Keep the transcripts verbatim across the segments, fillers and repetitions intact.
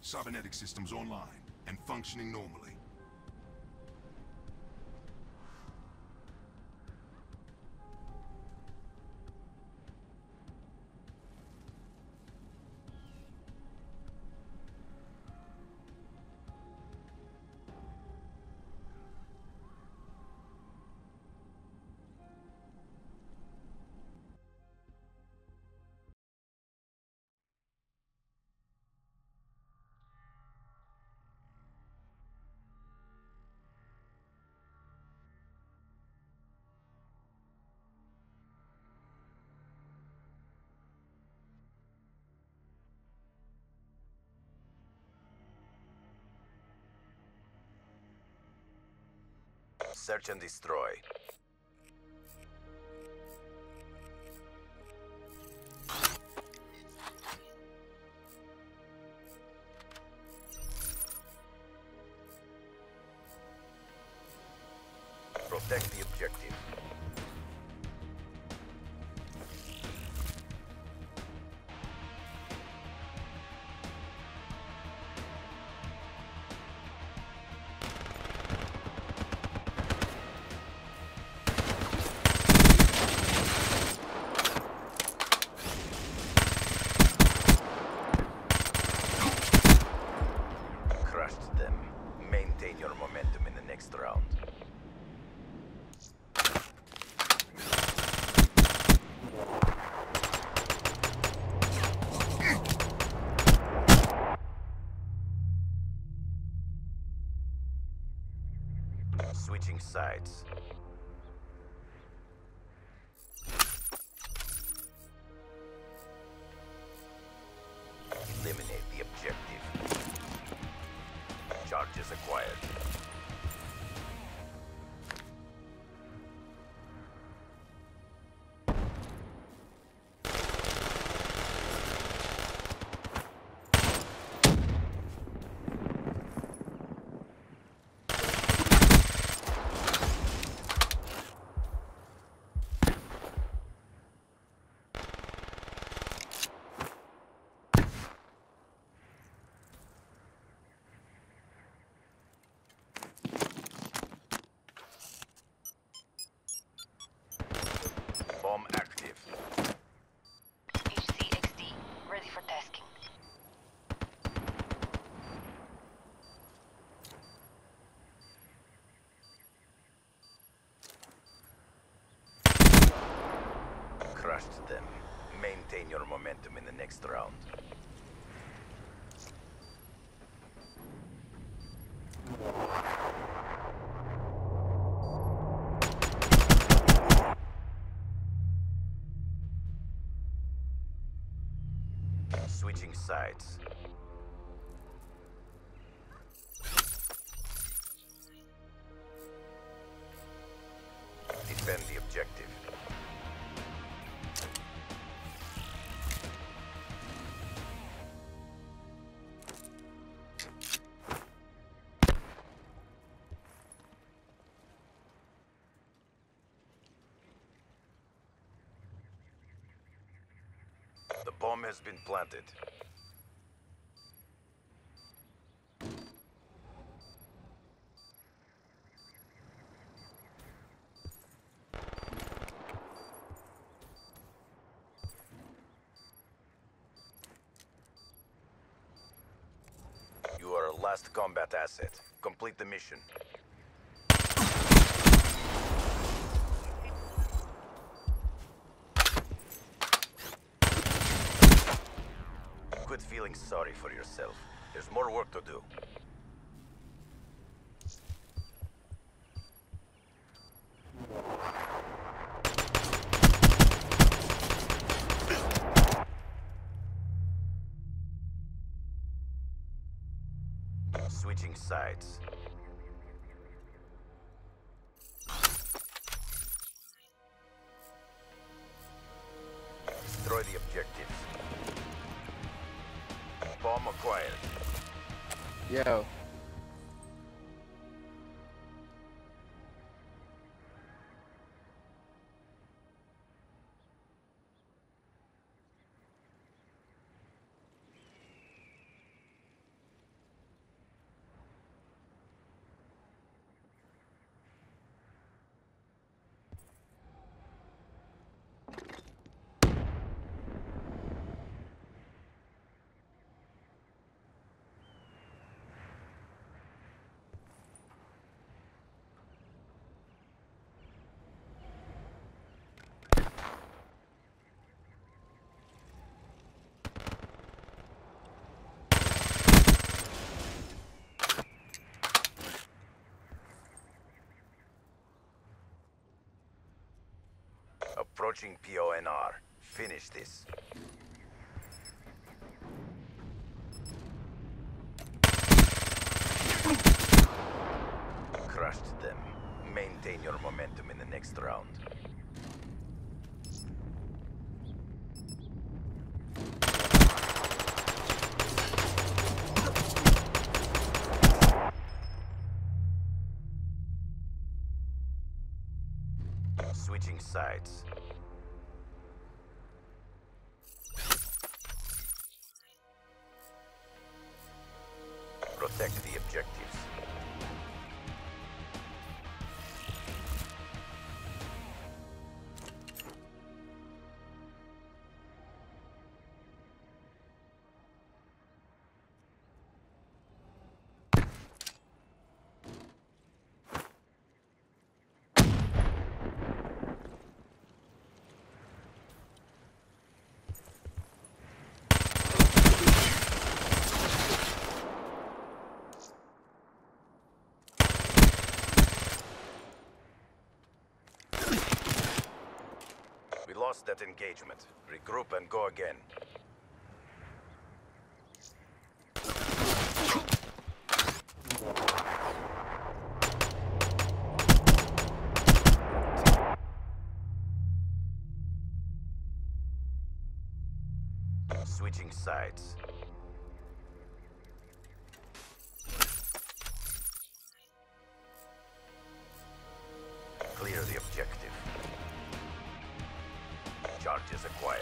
Cybernetic systems online and functioning normally. Search and destroy. Protect the objective. Crushed them. Maintain your momentum in the next round. Switching sides. Eliminate the objective. Charges acquired. Bomb active. H C X D, ready for tasking. Crushed them. Maintain your momentum in the next round. Switching sides. Defend the objective. The bomb has been planted. You are a last combat asset. Complete the mission. Quit feeling sorry for yourself. There's more work to do. Switching sides. Destroy the objectives. Bomb acquired. Yo. Approaching P O N R. Finish this. Crushed them. Maintain your momentum in the next round. Switching sides. Protect the objectives. Lost that engagement. Regroup and go again. Switching sides. Clear the objective. Charges acquired.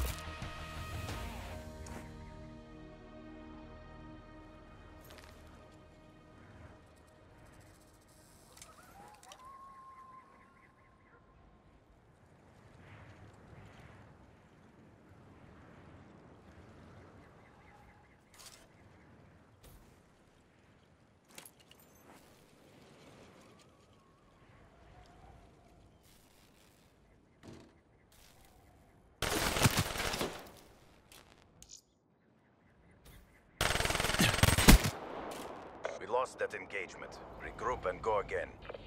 Lost that engagement. Regroup and go again.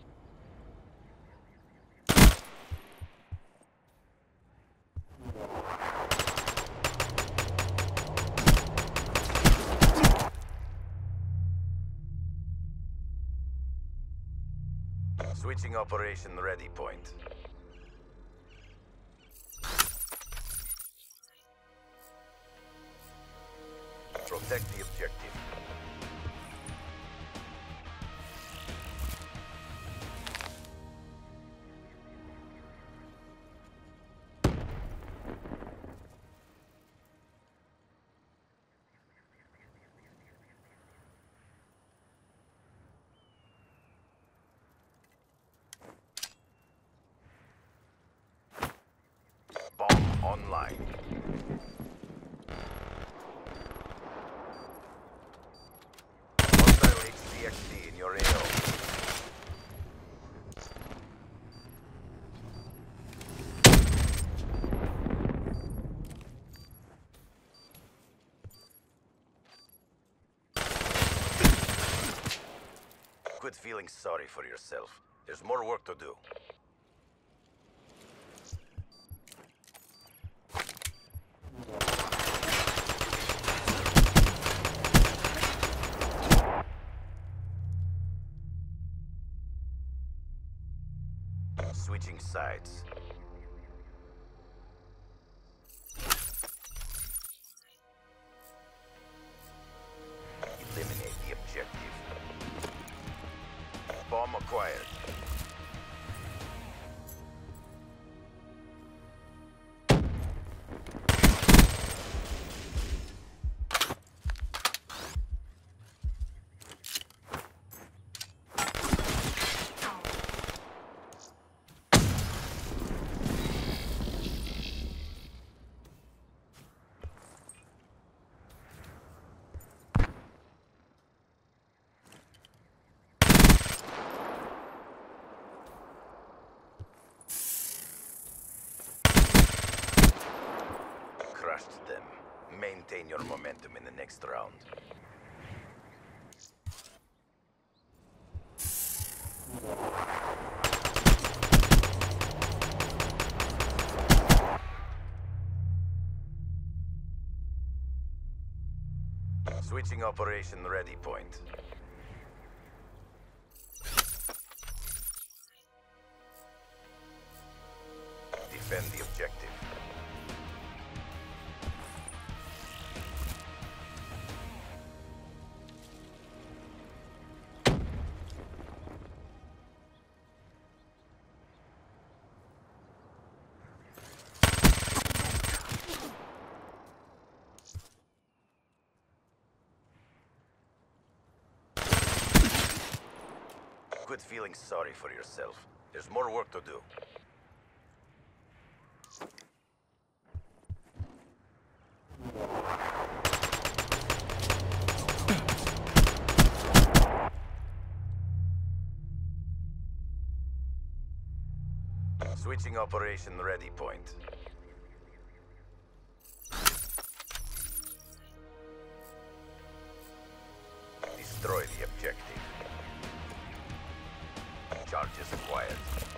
Switching operation ready point. Protect the objective. Bomb online. Hostile H C X D in your A O. Quit feeling sorry for yourself. There's more work to do. Switching sides. Eliminate the objective. Bomb acquired. Crushed them. Maintain your momentum in the next round. Switching operation ready point. Defend the objective. Quit feeling sorry for yourself. There's more work to do. Switching operation ready point. Destroy the objective. Charges acquired.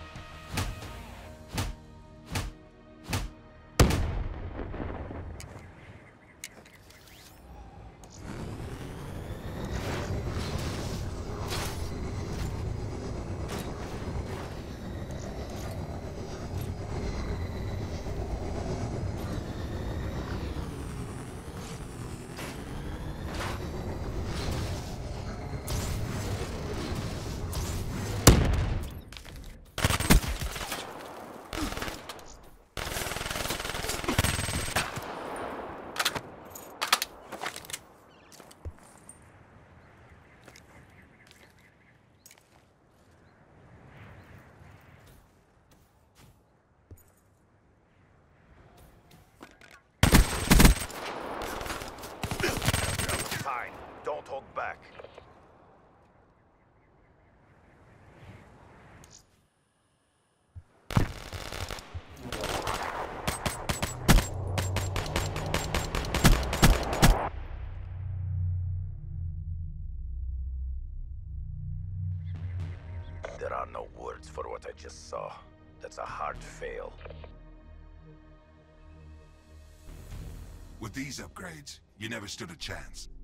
Don't hold back. There are no words for what I just saw. That's a hard fail. With these upgrades, you never stood a chance.